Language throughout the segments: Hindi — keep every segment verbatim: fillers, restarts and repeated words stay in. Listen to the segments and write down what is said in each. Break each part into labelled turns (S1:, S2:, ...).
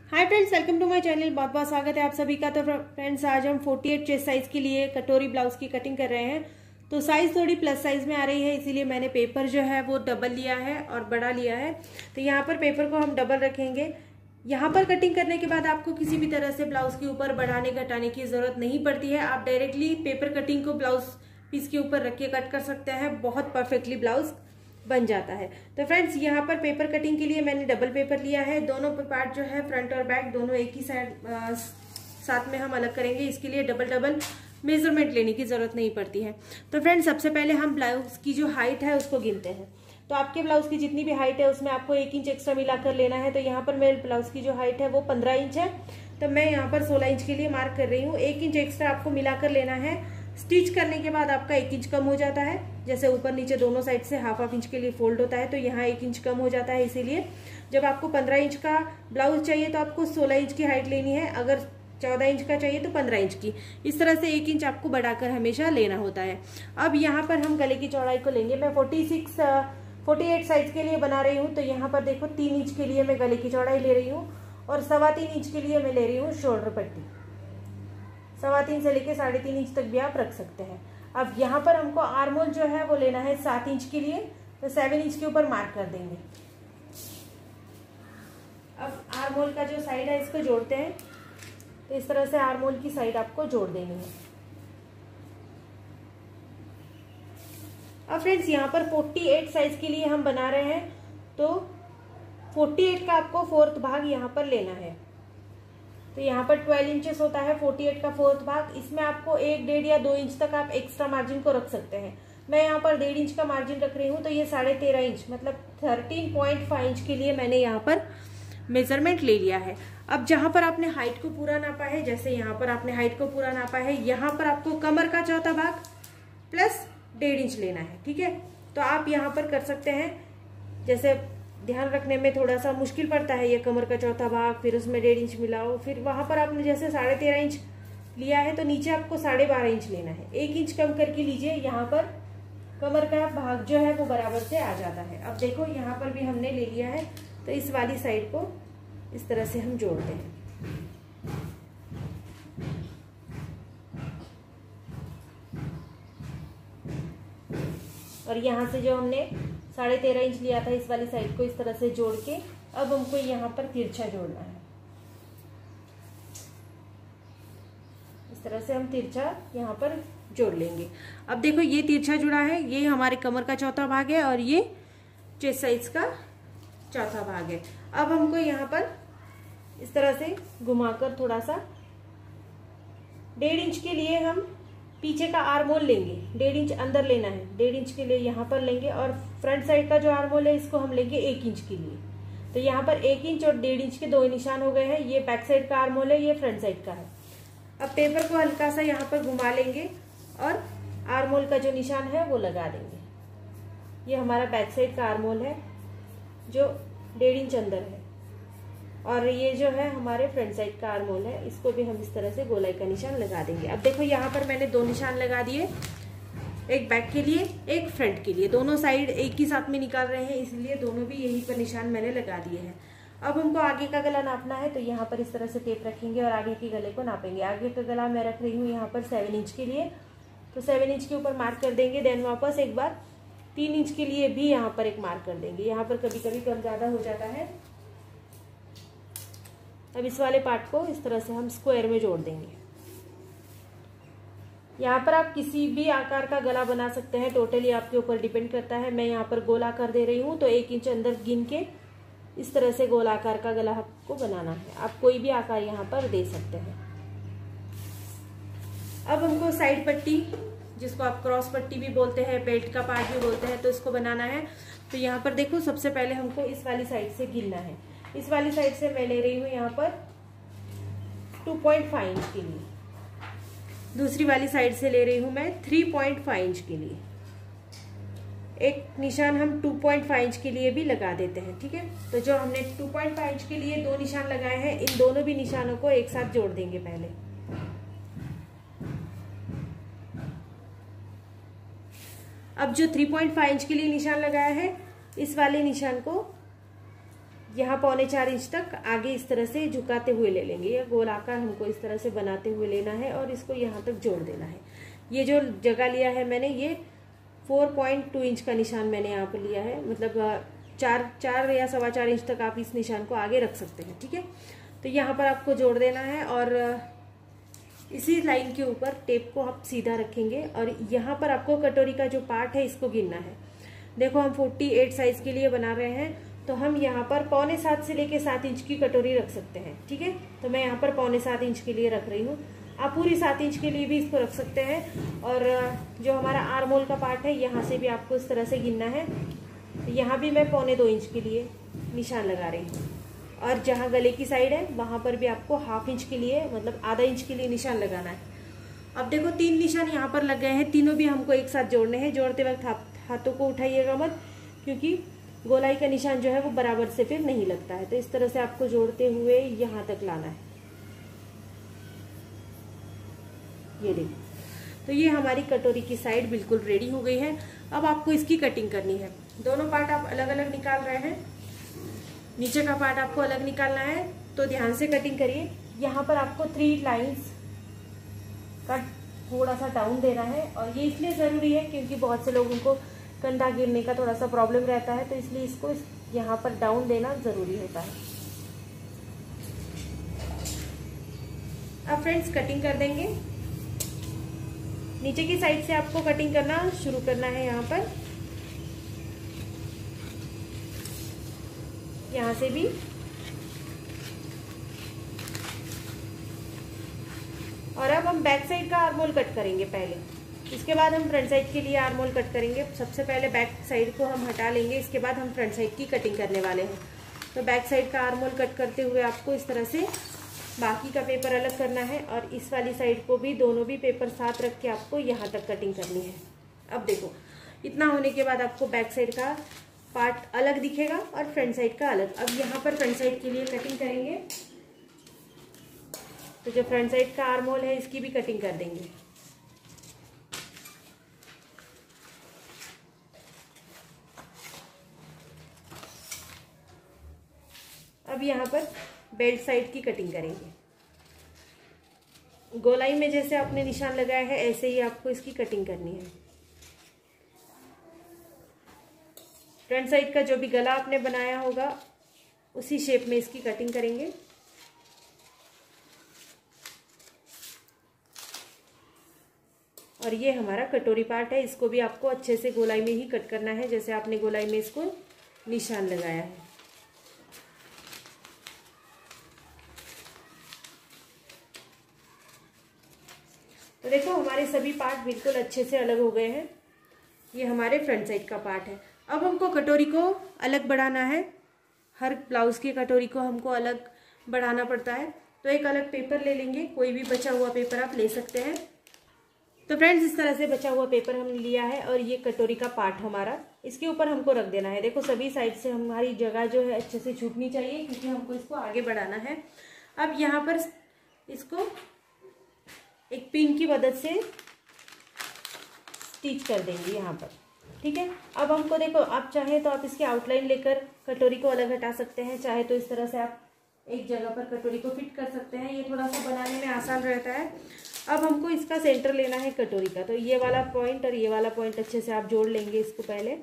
S1: Hi friends, welcome to my channel. बहुत बहुत स्वागत है आप सभी का। तो फ्रेंड्स, आज हम अड़तालीस चेस्ट साइज के लिए कटोरी ब्लाउज की कटिंग कर रहे हैं। तो साइज थोड़ी प्लस साइज में आ रही है, इसीलिए मैंने पेपर जो है वो डबल लिया है और बड़ा लिया है। तो यहाँ पर पेपर को हम डबल रखेंगे। यहाँ पर कटिंग करने के बाद आपको किसी भी तरह से ब्लाउज के ऊपर बढ़ाने घटाने की जरूरत नहीं पड़ती है। आप डायरेक्टली पेपर कटिंग को ब्लाउज पीस के ऊपर रख के कट कर सकते हैं, बहुत परफेक्टली ब्लाउज बन जाता है। तो फ्रेंड्स, यहाँ पर पेपर कटिंग के लिए मैंने डबल पेपर लिया है। दोनों पार्ट जो है फ्रंट और बैक दोनों एक ही साइड साथ में हम अलग करेंगे। इसके लिए डबल डबल मेजरमेंट लेने की जरूरत नहीं पड़ती है। तो फ्रेंड्स, सबसे पहले हम ब्लाउज की जो हाइट है उसको गिनते हैं। तो आपके ब्लाउज की जितनी भी हाइट है उसमें आपको एक इंच एक्स्ट्रा मिलाकर लेना है। तो यहाँ पर मेरे ब्लाउज की जो हाइट है वो पंद्रह इंच है, तो मैं यहाँ पर सोलह इंच के लिए मार्क कर रही हूँ। एक इंच एक्स्ट्रा आपको मिलाकर लेना है। स्टिच करने के बाद आपका एक इंच कम हो जाता है, जैसे ऊपर नीचे दोनों साइड से हाफ हाफ इंच के लिए फोल्ड होता है, तो यहाँ एक इंच कम हो जाता है। इसीलिए जब आपको पंद्रह इंच का ब्लाउज चाहिए तो आपको सोलह इंच की हाइट लेनी है, अगर चौदह इंच का चाहिए तो पंद्रह इंच की। इस तरह से एक इंच आपको बढ़ाकर हमेशा लेना होता है। अब यहाँ पर हम गले की चौड़ाई को लेंगे। मैं forty six forty eight size के लिए बना रही हूँ, तो यहाँ पर देखो तीन इंच के लिए मैं गले की चौड़ाई ले रही हूँ और सवा तीन इंच के लिए मैं ले रही हूँ शोल्डर पट्टी। सवा तीन से लेके साढ़े तीन इंच तक भी आप रख सकते हैं। अब यहाँ पर हमको आर्मोल जो है वो लेना है सात इंच के लिए, तो सेवन इंच के ऊपर मार्क कर देंगे। अब आर्मोल का जो साइड है इसको जोड़ते हैं। तो इस तरह से आर्मोल की साइड आपको जोड़ देनी है। अब फ्रेंड्स, यहाँ पर अड़तालीस साइज के लिए हम बना रहे हैं, तो अड़तालीस का आपको फोर्थ भाग यहाँ पर लेना है। तो यहाँ पर बारह इंचेस होता है अड़तालीस का फोर्थ भाग। इसमें आपको एक डेढ़ या दो इंच तक आप एक्स्ट्रा मार्जिन को रख सकते हैं। मैं यहाँ पर डेढ़ इंच का मार्जिन रख रही हूँ, तो ये साढ़े तेरह इंच मतलब तेरह पॉइंट पाँच इंच के लिए मैंने यहाँ पर मेजरमेंट ले लिया है। अब जहां पर आपने हाइट को पूरा नापा है, जैसे यहाँ पर आपने हाइट को पूरा नापा है, यहाँ पर आपको कमर का चौथा भाग प्लस डेढ़ इंच लेना है। ठीक है, तो आप यहाँ पर कर सकते हैं। जैसे ध्यान रखने में थोड़ा सा मुश्किल पड़ता है, ये कमर का चौथा भाग फिर उसमें डेढ़ इंच मिलाओ, फिर वहां पर आपने जैसे साढ़े तेरह इंच लिया है तो नीचे आपको साढ़े बारह इंच लेना है। एक इंच कम करके लीजिए, यहाँ पर कमर का भाग जो है वो बराबर से आ जाता है। अब देखो यहाँ पर भी हमने ले लिया है, तो इस वाली साइड को इस तरह से हम जोड़ते हैं। और यहाँ से जो हमने साढ़े तेरह इंच लिया था इस वाली साइड को इस तरह से जोड़ के अब हमको यहाँ पर तिरछा जोड़ना है। इस तरह से हम तिरछा यहाँ पर जोड़ लेंगे। अब देखो ये तिरछा जुड़ा है, ये हमारे कमर का चौथा भाग है और ये चेस्ट साइज का चौथा भाग है। अब हमको यहाँ पर इस तरह से घुमाकर थोड़ा सा डेढ़ इंच के लिए हम पीछे का आर्मोल लेंगे। डेढ़ इंच अंदर लेना है, डेढ़ इंच के लिए यहाँ पर लेंगे और फ्रंट साइड का जो आर्मोल है इसको हम लेंगे एक इंच के लिए। तो यहाँ पर एक इंच और डेढ़ इंच के दो निशान हो गए हैं। ये बैक साइड का आर्मोल है, ये फ्रंट साइड का है। अब पेपर को हल्का सा यहाँ पर घुमा लेंगे और आर्मोल का जो निशान है वो लगा देंगे। ये हमारा बैक साइड का आर्मोल है जो डेढ़ इंच अंदर है, और ये जो है हमारे फ्रंट साइड का आर्मोल है, इसको भी हम इस तरह से गोलाई का निशान लगा देंगे। अब देखो यहाँ पर मैंने दो निशान लगा दिए, एक बैक के लिए एक फ्रंट के लिए। दोनों साइड एक ही साथ में निकाल रहे हैं, इसलिए दोनों भी यहीं पर निशान मैंने लगा दिए हैं। अब हमको आगे का गला नापना है, तो यहाँ पर इस तरह से टेप रखेंगे और आगे के गले को नापेंगे। आगे का गला मैं रख रही हूँ यहाँ पर सेवन इंच के लिए, तो सेवन इंच के ऊपर मार्क कर देंगे। देन वापस एक बार तीन इंच के लिए भी यहाँ पर एक मार्क कर देंगे। यहाँ पर कभी कभी कम ज्यादा हो जाता है। अब इस वाले पार्ट को इस तरह से हम स्क्वायर में जोड़ देंगे। यहाँ पर आप किसी भी आकार का गला बना सकते हैं, टोटली आपके ऊपर डिपेंड करता है। मैं यहाँ पर गोल आकार दे रही हूँ, तो एक इंच अंदर गिन के इस तरह से गोल आकार का गला आपको बनाना है। आप कोई भी आकार यहाँ पर दे सकते हैं। अब हमको साइड पट्टी, जिसको आप क्रॉस पट्टी भी बोलते हैं, बेल्ट का पार्ट भी बोलते हैं, तो इसको बनाना है। तो यहाँ पर देखो सबसे पहले हमको इस वाली साइड से गिनना है। इस वाली साइड से मैं ले रही हूँ यहाँ पर टू पॉइंट फाइव इंच के लिए, दूसरी वाली साइड से ले रही हूँ मैं थ्री पॉइंट फाइव इंच के लिए। एक निशान हम टू पॉइंट फाइव इंच के लिए भी लगा देते हैं। ठीक है, तो जो हमने टू पॉइंट फाइव इंच के लिए दो निशान लगाए हैं, इन दोनों भी निशानों को एक साथ जोड़ देंगे पहले। अब जो थ्री पॉइंट फाइव इंच के लिए निशान लगाया है, इस वाले निशान को यहाँ पौने चार इंच तक आगे इस तरह से झुकाते हुए ले लेंगे। ये गोल आकार हमको इस तरह से बनाते हुए लेना है और इसको यहाँ तक जोड़ देना है। ये जो जगह लिया है मैंने, ये फोर पॉइंट टू इंच का निशान मैंने यहाँ पर लिया है, मतलब चार चार या सवा चार इंच तक आप इस निशान को आगे रख सकते हैं। ठीक है, तो यहाँ पर आपको जोड़ देना है और इसी लाइन के ऊपर टेप को आप सीधा रखेंगे और यहाँ पर आपको कटोरी का जो पार्ट है इसको गिनना है। देखो हम अड़तालीस साइज के लिए बना रहे हैं, तो हम यहाँ पर पौने सात से लेके सात इंच की कटोरी रख सकते हैं। ठीक है, तो मैं यहाँ पर पौने सात इंच के लिए रख रही हूँ। आप पूरी सात इंच के लिए भी इसको रख सकते हैं। और जो हमारा आर्म होल का पार्ट है, यहाँ से भी आपको इस तरह से गिनना है। तो यहाँ भी मैं पौने दो इंच के लिए निशान लगा रही हूँ और जहाँ गले की साइड है वहाँ पर भी आपको हाफ इंच के लिए, मतलब आधा इंच के लिए निशान लगाना है। अब देखो तीन निशान यहाँ पर लग गए हैं, तीनों भी हमको एक साथ जोड़ने हैं। जोड़ते वक्त हाथों को उठाइएगा मत, क्योंकि गोलाई का निशान जो है वो बराबर से फिर नहीं लगता है। तो इस तरह से आपको जोड़ते हुए यहाँ तक लाना है। ये देखो, तो ये हमारी कटोरी की साइड बिल्कुल रेडी हो गई है। अब आपको इसकी कटिंग करनी है। दोनों पार्ट आप अलग अलग निकाल रहे हैं, नीचे का पार्ट आपको अलग निकालना है, तो ध्यान से कटिंग करिए। यहाँ पर आपको थ्री लाइंस का थोड़ा सा डाउन देना है और ये इसलिए ज़रूरी है क्योंकि बहुत से लोगों को कंधा गिरने का थोड़ा सा प्रॉब्लम रहता है, तो इसलिए इसको इस यहाँ पर डाउन देना ज़रूरी होता है। अब फ्रेंड्स कटिंग कर देंगे। नीचे की साइड से आपको कटिंग करना शुरू करना है। यहाँ पर यहाँ से भी और अब हम बैक साइड का आर्म होल कट करेंगे पहले, इसके बाद हम फ्रंट साइड के लिए आर्म होल कट करेंगे। सबसे पहले बैक साइड को हम हटा लेंगे, इसके बाद हम फ्रंट साइड की कटिंग करने वाले हैं। तो बैक साइड का आर्म होल कट करते हुए आपको इस तरह से बाकी का पेपर अलग करना है और इस वाली साइड को भी दोनों भी पेपर साथ रख के आपको यहाँ तक कटिंग करनी है। अब देखो, इतना होने के बाद आपको बैक साइड का पार्ट अलग दिखेगा और फ्रंट साइड का अलग। अब यहाँ पर फ्रंट साइड के लिए कटिंग करेंगे, तो जो फ्रंट साइड का आर्म होल है इसकी भी कटिंग कर देंगे। अब यहाँ पर बेल्ट साइड की कटिंग करेंगे। गोलाई में जैसे आपने निशान लगाया है ऐसे ही आपको इसकी कटिंग करनी है। फ्रंट साइड का जो भी गला आपने बनाया होगा उसी शेप में इसकी कटिंग करेंगे। और ये हमारा कटोरी पार्ट है, इसको भी आपको अच्छे से गोलाई में ही कट करना है जैसे आपने गोलाई में इसको निशान लगाया है। तो देखो हमारे सभी पार्ट बिल्कुल अच्छे से अलग हो गए हैं। ये हमारे फ्रंट साइड का पार्ट है। अब हमको कटोरी को अलग बढ़ाना है। हर ब्लाउज की कटोरी को हमको अलग बढ़ाना पड़ता है, तो एक अलग पेपर ले लेंगे। कोई भी बचा हुआ पेपर आप ले सकते हैं। तो फ्रेंड्स इस तरह से बचा हुआ पेपर हमने लिया है और ये कटोरी का पार्ट हमारा इसके ऊपर हमको रख देना है। देखो सभी साइड से हमारी जगह जो है अच्छे से छूटनी चाहिए क्योंकि हमको इसको आगे बढ़ाना है। अब यहाँ पर इसको एक पिन की मदद से स्टिच कर देंगे यहाँ पर। ठीक है, अब हमको देखो, आप चाहे तो आप इसकी आउटलाइन लेकर कटोरी को अलग हटा सकते हैं, चाहे तो इस तरह से आप एक जगह पर कटोरी को फिट कर सकते हैं। ये थोड़ा सा बनाने में आसान रहता है। अब हमको इसका सेंटर लेना है कटोरी का, तो ये वाला पॉइंट और ये वाला पॉइंट अच्छे से आप जोड़ लेंगे इसको पहले,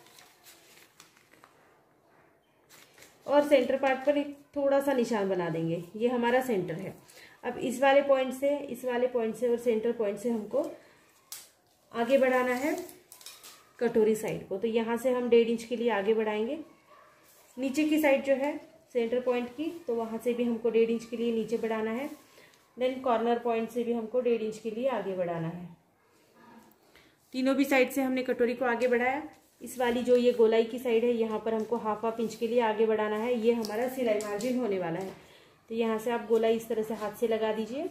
S1: और सेंटर पार्ट पर एक थोड़ा सा निशान बना देंगे। ये हमारा सेंटर है। अब इस वाले पॉइंट से, इस वाले पॉइंट से और सेंटर पॉइंट से हमको आगे बढ़ाना है कटोरी साइड को। तो यहाँ से हम डेढ़ इंच के लिए आगे बढ़ाएंगे। नीचे की साइड जो है सेंटर पॉइंट की, तो वहाँ से भी हमको डेढ़ इंच के लिए नीचे बढ़ाना है। देन कॉर्नर पॉइंट से भी हमको डेढ़ इंच के लिए आगे बढ़ाना है। तीनों भी साइड से हमने कटोरी को आगे बढ़ाया। इस वाली जो ये गोलाई की साइड है यहाँ पर हमको हाफ हाफ इंच के लिए आगे बढ़ाना है। ये हमारा सिलाई मार्जिन होने वाला है। तो यहाँ से आप गोलाई इस तरह से हाथ से लगा दीजिए।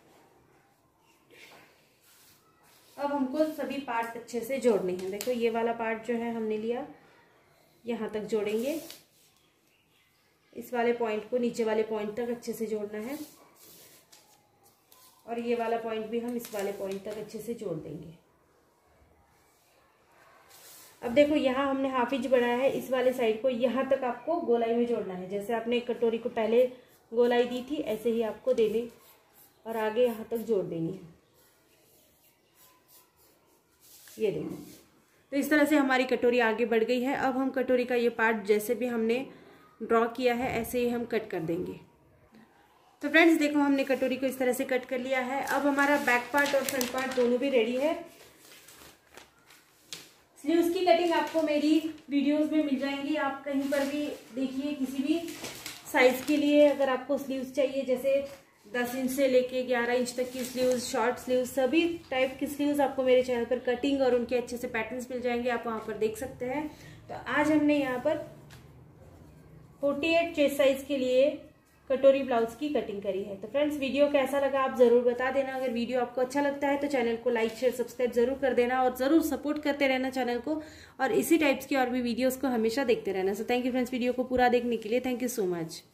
S1: अब हमको सभी पार्ट अच्छे से जोड़ने हैं। देखो ये वाला पार्ट जो है हमने लिया, यहाँ तक जोड़ेंगे। इस वाले पॉइंट को नीचे वाले पॉइंट तक अच्छे से जोड़ना है और ये वाला पॉइंट भी हम इस वाले पॉइंट तक अच्छे से जोड़ देंगे। अब देखो यहाँ हमने हाफ इंच बनाया है, इस वाले साइड को यहाँ तक आपको गोलाई में जोड़ना है। जैसे आपने कटोरी को पहले गोलाई दी थी ऐसे ही आपको देनी और आगे यहाँ तक जोड़ देनी है। ये देखो, तो इस तरह से हमारी कटोरी आगे बढ़ गई है। अब हम कटोरी का ये पार्ट जैसे भी हमने ड्रॉ किया है ऐसे ही हम कट कर देंगे। तो फ्रेंड्स देखो, हमने कटोरी को इस तरह से कट कर लिया है। अब हमारा बैक पार्ट और फ्रंट पार्ट दोनों भी रेडी है। स्लीव्स की कटिंग आपको मेरी वीडियोस में मिल जाएंगी, आप कहीं पर भी देखिए, किसी भी साइज के लिए अगर आपको स्लीव्स चाहिए, जैसे दस इंच से लेके ग्यारह इंच तक की स्लीव्स, शॉर्ट स्लीव्स, सभी टाइप की स्लीव्स आपको मेरे चैनल पर कटिंग और उनके अच्छे से पैटर्न्स मिल जाएंगे, आप वहां पर देख सकते हैं। तो आज हमने यहाँ पर अड़तालीस चेस्ट साइज के लिए कटोरी ब्लाउज की कटिंग करी है। तो फ्रेंड्स वीडियो कैसा लगा आप जरूर बता देना। अगर वीडियो आपको अच्छा लगता है तो चैनल को लाइक शेयर सब्सक्राइब जरूर कर देना और जरूर सपोर्ट करते रहना चैनल को, और इसी टाइप्स की और भी वीडियोस को हमेशा देखते रहना। So thank you friends video को पूरा देखने के लिए। Thank you so much.